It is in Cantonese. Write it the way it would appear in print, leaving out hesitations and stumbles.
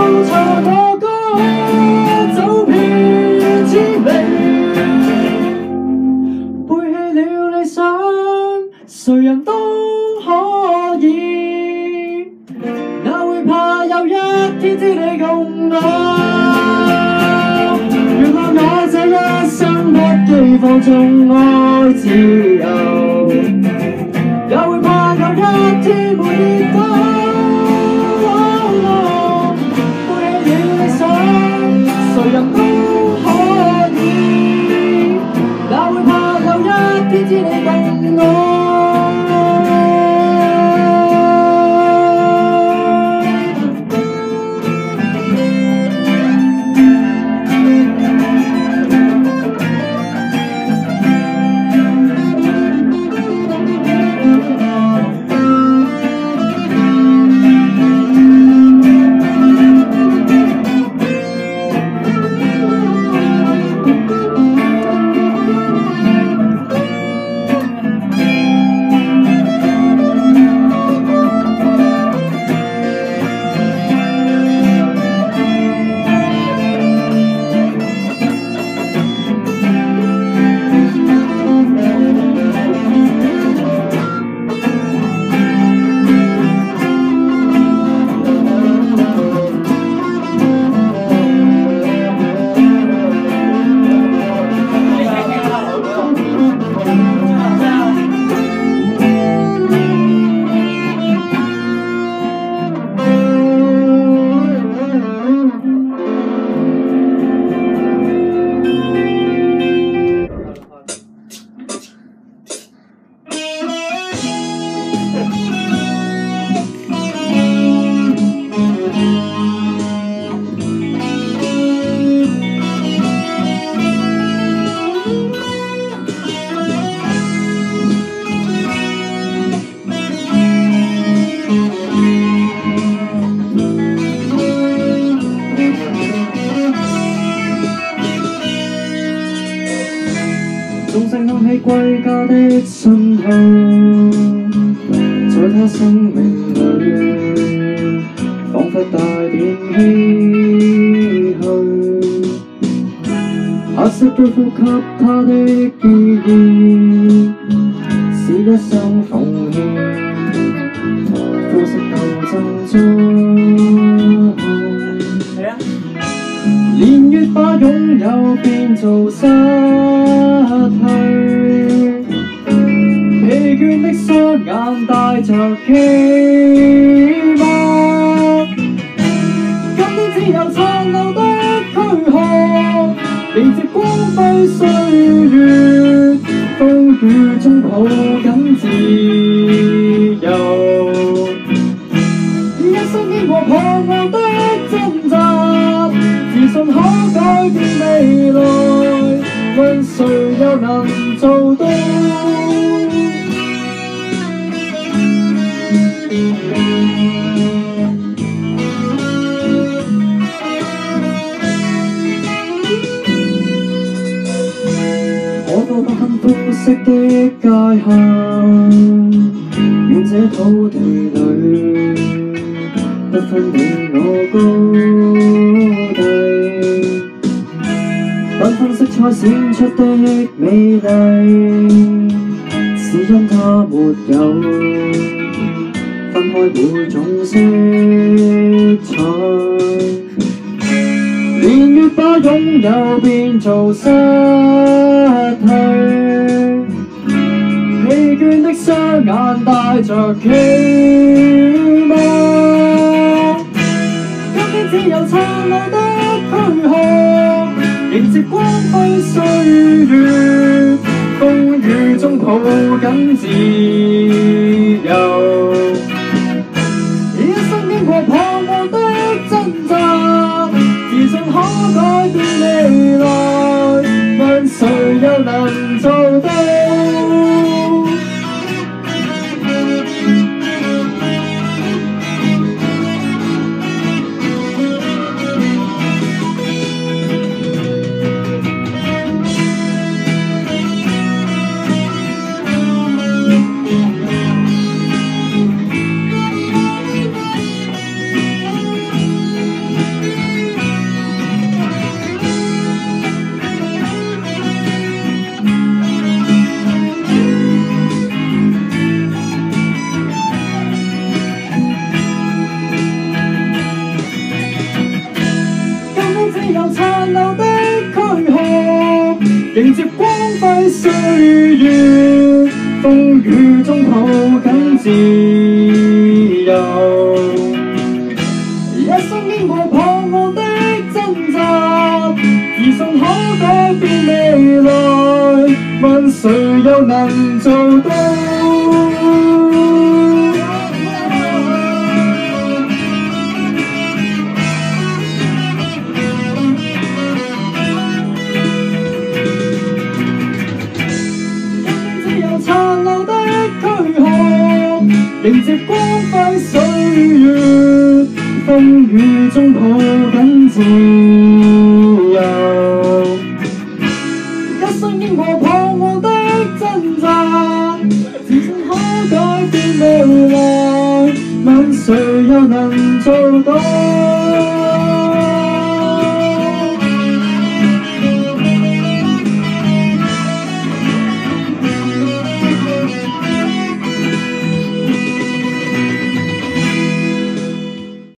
茶歌歌，走遍千里。背棄了理想，誰人都可以，哪會怕有一天知你共我？原來我這一生不羈放縱愛自由，也會怕有一天會跌倒。背棄了理想，誰人都可以，哪會怕有一天知你共我？鐘聲響起歸家的信號，在他生命裏，彷彿帶點唏噓。黑色肌膚給他的意義，是一生奉獻，膚色鬥爭中。年月把擁有變做失去，疲倦的雙眼帶着期望，今天只有殘留的軀殼，迎接光輝歲月，風雨中抱緊自由，一生經過彷徨的掙扎，自信可改變未來，問誰又能做到？我多不肯膚色的界限，願這土地裏不分你我高低，繽紛色彩閃出的美麗，是因它沒有分開每種色彩。年月把擁有變做失去，疲倦的雙眼帶着期望，今天只有殘留的軀殼，迎接光輝歲月，風雨中抱緊自由，一生經過彷徨的掙扎，自信可改變未來，問誰又能做到？ 殘留的軀殼，迎接光輝歲月，風雨中抱緊自由。一生經過彷徨的掙扎，自信可改變未來，問誰又能做到？殘留的軀殼，迎接光輝歲月，風雨中抱緊自由。一生經過彷徨的掙扎，自信可改變未來，問誰又能做到？